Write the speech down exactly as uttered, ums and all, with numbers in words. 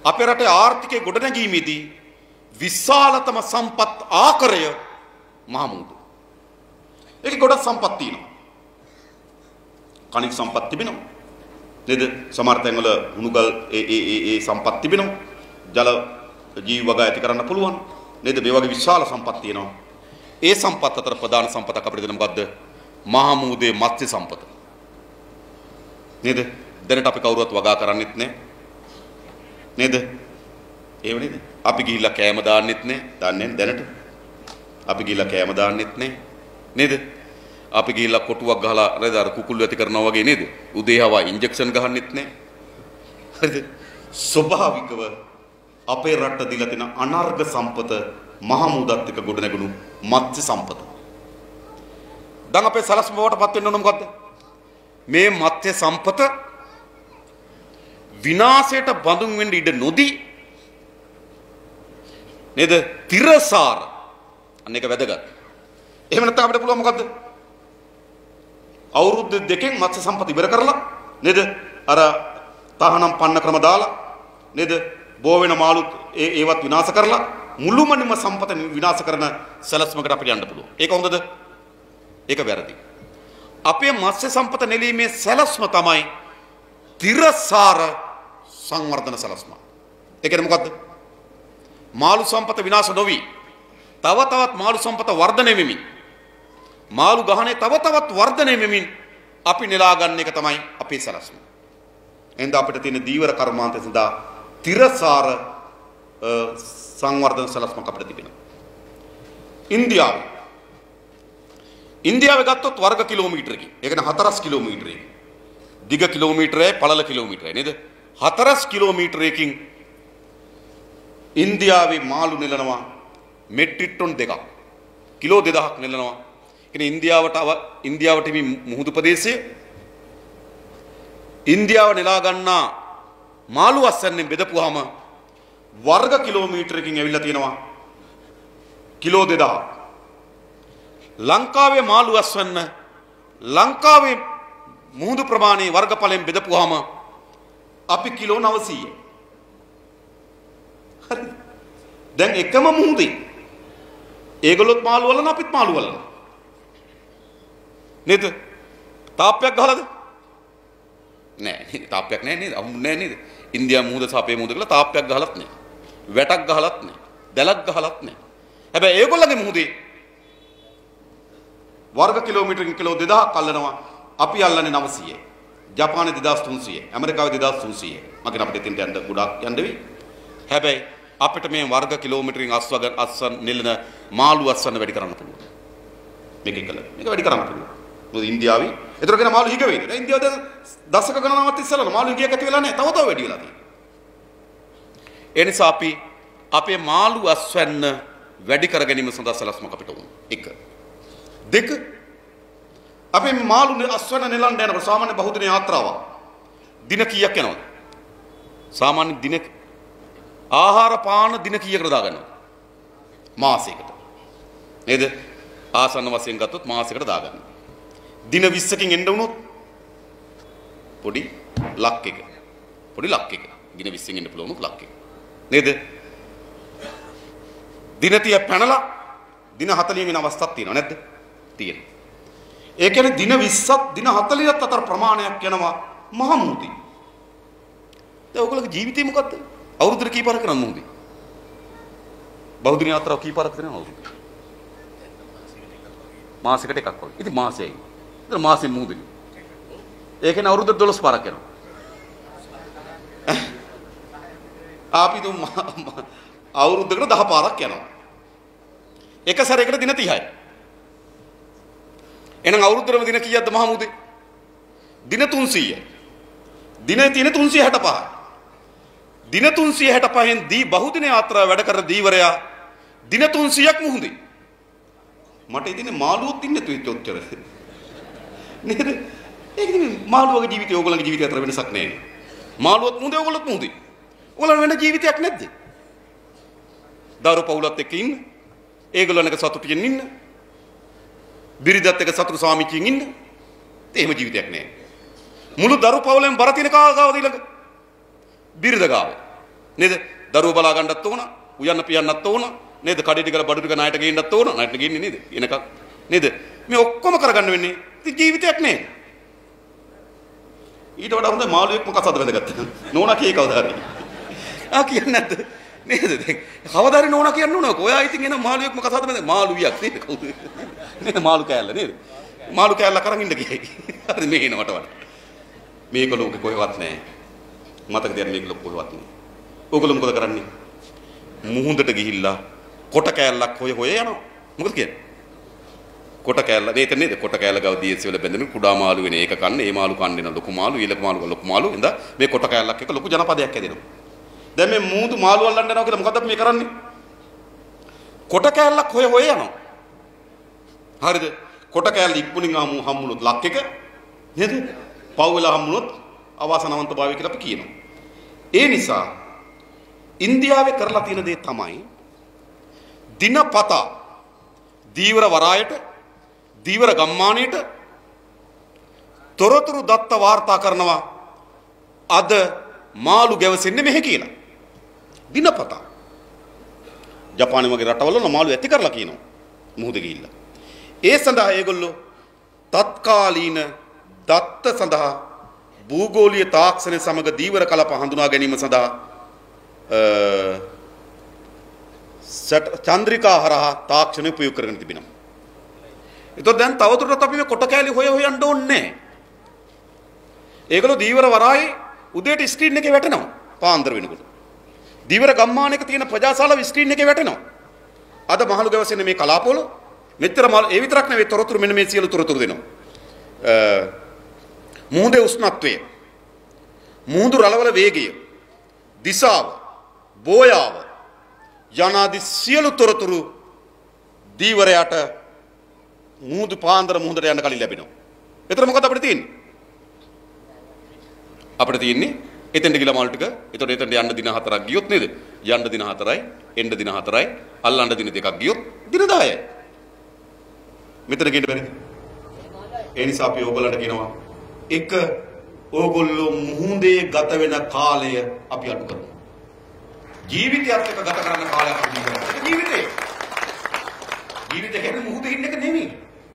අපේ රටේ ආර්ථිකය ගොඩනැගීමේදී විශාලතම සම්පත් ආකරය මහමුදු. ඒක ගොඩක් සම්පත් තියෙනවා. කණික සම්පත් තිබෙනවා. නේද? සමහර තැන්වල හුණුගල් ඒ ඒ ඒ ඒ සම්පත් තිබෙනවා. ජල ජීව වගා ඇති කරන්න පුළුවන්. නේද? මේ වගේ විශාල සම්පත් තියෙනවා. ඒ සම්පත් අතර ප්‍රධාන සම්පතක් අපිට දෙන මොකද්ද? මහමුදේ මත්ස්‍ය සම්පත. නේද? දැනට අපි කවුරුවත් වගා කරන්නෙත් නැහැ. නේද? ඒව නේද? අපි ගිහිල්ලා කෑම දාන්නෙත් නැහැ. දන්නේ නැහැ දැනට. අපි ගිහිල්ලා කෑම දාන්නෙත් නැහැ. නේද? අපි ගිහිල්ලා කොටුවක් ගහලා නේද අර කුකුල් ඇති කරනවා වගේ නේද? උදේ හවා ඉන්ජෙක්ෂන් ගහන්නෙත් නැහැ. හරිද? ස්වභාවිකව අපේ රට දීලා තියෙන අනර්ග සම්පත මහමුදත් එක්ක ගොඩ නැගුණු මත්ස්‍ය සම්පත. දැන් අපේ සලස්ම බවටපත් වෙන්න ඕන මොකද්ද? මේ මත්ස්‍ය සම්පත විනාශයට බඳුන් වෙන්න ඉඩ නොදී නේද? තිරසාර අන්න ඒක වැදගත්. එහෙම නැත්නම් අපිට පුළුවන් මොකද්ද? අවුරුදු දෙකෙන් මත්ස්‍ය සම්පත ඉවර කරලා නේද? අර තහනම් පන්න ක්‍රම දාලා නේද? බෝ වෙන මාළුත් ඒ ඒවත් විනාශ කරලා මුළුමනින්ම සම්පත විනාශ කරන සැලැස්මකට අපිට යන්න පුළුවන්. ඒක හොඳද? ඒක වැරදි. අපේ මත්ස්‍ය සම්පත නෙලීමේ සැලැස්ම තමයි තිරසාර සංවර්ධන සැලැස්ම. ඒ කියන්නේ මොකද්ද? මාළු සම්පත විනාශ නොවි තව තවත් මාළු සම්පත වර්ධනය වෙමින් මාළු ගහනේ තව තවත් වර්ධනය වෙමින් අපි නෙලා ගන්න එක තමයි අපේ සැලැස්ම. එහෙනම් අපිට තියෙන දීවර කර්මාන්තය සඳහා තිරසාර සංවර්ධන සැලැස්මක් අපිට තිබෙනවා. ඉන්දියාවේ ඉන්දියාවේ ගත්තොත් වර්ග කිලෝමීටරකින් ඒ කියන්නේ හතරස් කිලෝමීටරයකින් දිග කිලෝමීටරයයි පළල කිලෝමීටරයයි නේද? හතරස් කිලෝමීටරයකින් ඉන්දියාවේ මාළු නෙලනවා මෙට්‍රික් ටොන් දෙකක්. කිලෝ දෙදහක් නෙලනවා. කියන්නේ ඉන්දියාවට ඉන්දියාවට මේ මුහුදු ප්‍රදේශයේ ඉන්දියාව නෙලා ගන්නා මාළු අස්සන්නේ බෙදපුවාම වර්ග කිලෝමීටරකින් ඇවිල්ලා තියෙනවා කිලෝ දෙදහක්. ලංකාවේ මාළු අස්වන්න ලංකාවේ මුහුදු ප්‍රමාණයේ වර්ගඵලයෙන් බෙදපුවාම අපි කිලෝ නවසීය. හරි. දැන් එකම මුහුදේ ඒගොල්ලොත් මාළු වලන අපිත් මාළු වලන. නේද? තාප්පයක් ගහලාද? නෑ නේද? තාප්පයක් නෑ නේද? අහු නෑ නේද? ඉන්දියා මුහුද සහ අපේ මුහුද කියලා තාප්පයක් ගහලත් නෑ. වැටක් ගහලත් නෑ. දැලක් ගහලත් නෑ. හැබැයි ඒගොල්ලගේ මුහුදේ වර්ග කිලෝමීටරකින් කිලෝ දෙදහක් අල්ලනවා. අපි අල්ලන්නේ නවසීයයි. ජපානයේ දෙදාස් තුන්සීයයි. ඇමරිකාවේ දෙදාස් තුන්සීයයි. මගින් අපිට එතෙන්ට යන්න ගොඩක් යන්න වෙයි. හැබැයි අපිට මේ වර්ග කිලෝමීටරකින් අස්වග අස්වන් නෙලන මාළු අස්වන්න වැඩි කරන්න පුළුවන්. මේක එකල. මේක වැඩි කරන්න පුළුවන්. මොකද ඉන්දියාවේ ඒතර කියන මාළු හිග වෙයිද? ඉන්දියාව දැන් දශක ගණනාවක් ඉස්සෙල්ලා මාළු හිගයක් ඇති වෙලා නැහැ. තව තව වැඩි වෙලා තියෙනවා. ඒ නිසා අපි අපේ මාළු අස්වැන්න වැඩි කර ගැනීම සඳහා සලස්මක් අපිට ඕන. එක. දෙක අපේ මාළු අස්වැන්න නෙලන්න යනකොට සාමාන්‍ය බහුදින යාත්‍රාවක් දින කීයක් යනවද? සාමාන්‍ය දින ආහාර පාන දින කීයකට දාගන්නවද? මාසයකට. නේද? ආසන්න වශයෙන් ගත්තොත් මාසයකට දාගන්න. දින විස්සකින් එන්න වුණොත් පොඩි ලක් එක. පොඩි ලක් එක. දින විස්සෙන් එන්න පුළුවන් ලක් එක. නේද? දින තිය පැනලා දින හතළිය වෙන අවස්ථාවක් තියෙනව නැද්ද? තියෙනවා. ඒ කියන්නේ දින විස්සක් දින හතළියක් අතර ප්‍රමාණයක් යනවා මහ මුහුදේ. දැන් ඔයගොල්ලෝගේ ජීවිතේ මොකද්ද? අවුරුද්දට කී පාරක් කරනවද මුහුදේ? බහුදින යාත්‍රාව කී පාරක් කරනවද අවුරුද්දට? මාසෙකට එකක් වගේ. ඉතින් මාසෙයි. ඉතින් මාසෙ මුහුදේ. ඒ කියන්නේ අවුරුද්දට දොළොස් පාරක් යනවා. අපි දුම් අවුරුද්දකට දහ පාරක් යනවා. එක සැරයකට දින තිහයි. එහෙනම් අවුරුද්දටම දින කීයක්ද මහ මුහුදේ? දින තුන්සීයයි. දිනේ තියෙන තුන්සිය හැටපහයි. දින තුන්සිය හැටපහෙන් දී බහුදින යාත්‍රා වැඩ කර දීවරයා දින තුන්සියක් මුහුදේ. මට ඉතින් මාළුවොත් ඉන්නේ තුච්ච ඔච්චර. නේද? ඒක ඉතින් මාළුවගේ ජීවිතය ඕගොල්ලන්ගේ ජීවිතය අතර වෙනසක් නැහැ. මාළුවොත් මුහුදේ ඕගොල්ලොත් මුහුදේ. ඕගොල්ලන් වෙන ජීවිතයක් නැද්ද? දරු පවුලත් එක්ක ඉන්න. ඒගොල්ලන්ගේ සතුටින් ඉන්න. බිරිදත් එක්ක සතුටු ස්වාමීචින් ඉන්න. එහෙම ජීවිතයක් නැහැ. මුළු දරු පවුලෙන් බර තින කාගාවද ඊළඟ? බිරිද ගාව. නේද? දරුවෝ බලා ගන්නත් ඕන, උයන්න පියන්නත් ඕන, නේද? කඩේ ටික බඩු ටික ණයට ගේන්නත් ඕන, ණයට ගින්නේ නේද? එනකක් නේද? මේ ඔක්කොම කරගන්න වෙන්නේ ඉතින් ජීවිතයක් නේද? ඊට වඩා හොඳ මාළුවෙක් මොකක්ද වැදගත්? නෝනා කී කවදා හරි. ආ කියන්නේ නැද්ද? නේද? දැන් කවදා හරි නෝනා කියන්න ඕනක. ඔයා ඉතින් එන මාළුවෙක් මොකක්ද වැදගත්? මාළුවියක් නේද? කවුද? නේද මාළු කෑල්ල නේද? මාළු කෑල්ල කරන් ඉන්න ගියයි. හරිද මේ එනවට වඩා. මේක ලෝකේ කොහෙවත් නැහැ. මතක තියාගන්න මේක ලෝකේ කොහෙවත් නැහැ. ඕගොල්ලෝ මොකද කරන්නේ? මුහුඳට ගිහිල්ලා කොට කෑල්ලක් හොය හොය යනවා. මොකද කියන්නේ? කොට කෑල්ල මේක නේද? කොට කෑල්ල ගාව දීස් වල බැඳෙන කුඩා මාළු වෙන ඒක කන්නේ, ඒ මාළු කන්නේ න ලොකු මාළු, ඊළඟ මාළු ලොකු මාළු. ඉඳ මේ කොට කෑල්ලක් එක ලොකු ජනපදයක් හැදෙනවා. දැන් මේ මුහුදු මාළු අල්ලන්න යනවා කියලා මොකද අපි මේ කරන්නේ? කොට කෑල්ලක් හොය හොය යනවා. හරිද? කොට කෑල්ල ඉක්මුණින් ආමු හම්බුනොත් ලක් එක නේද? පව් වෙලා හම්බුනොත් අවාසනාවන්ත භාවය කියලා අපි කියනවා. ඒ නිසා ඉන්දියාවේ කරලා තියෙන දේ තමයි දිනපතා දීවර වරායට දීවර ගම්මානයට තොරතුරු දත්ත වාර්තා කරනවා අද මාළු ගැවසෙන්නේ මෙහෙ කියලා. දිනපතා ජපානයේ වගේ රටවල මාළු ඇති කරලා කියනවා මුහුද ගිහිල්ලා. ඒ සඳහා ඒගොල්ලෝ තත්කාලීන දත්ත සඳහා භූගෝලීය තාක්ෂණය සමග දීවර කලප හඳුනා ගැනීම සඳහා චන්ද්‍රිකා හරහා තාක්ෂණය උපයෝග කරගෙන තිබෙනවා. ඒතකොට දැන් තවදුරටත් අපි මේ කොට කෑලි හොය හොය යන්න ඕනේ නැහැ. ඒගොල්ලෝ දීවර වරායේ උදේට ස්ක්‍රීන් එකේ වැටෙනවා පාන්දර වෙනකොට. දීවර ගම්මානයක තියෙන ප්‍රජාශාලාව ස්ක්‍රීන් එකේ වැටෙනවා. අද මහලු ගැවසෙන්නේ මේ කලාපවල මෙච්චර මල් ඒ විතරක් නෙවෙයි තොරතුරු මෙන්න මේ සියලු තොරතුරු දෙනවා. මුහුදේ උෂ්ණත්වය, මුහුදු රළවල වේගය, දිශාව, බෝයාව යනාදී සියලු තොරතුරු දීවරයට මුහුදු පාන්දර මුහුදට යන්න කලින් ලැබෙනවා. එතන මොකද අපිට තියෙන්නේ? අපිට තියෙන්නේ එතෙන්ට ගිහලා මාළු ටික. එතකොට එතෙන්ට යන්න දින හතරක් ගියොත් නේද? යන්න දින හතරයි, එන්න දින හතරයි, අල්ලන්න දින දෙකක් ගියොත් දින දහයයි. මෙතන ගින්න බැරිද? ඒ නිසා අපි ඕගොල්ලන්ට කියනවා එක ඕගොල්ලෝ මුහුදේ ගත වෙන කාලය අපි අඩු කරමු. ජීවිතයත් එක්ක ගත කරන කාලයක් ජීවිතේ. ජීවිතේ කියන්නේ මුහුදේ ඉන්න එක නෙමෙයි.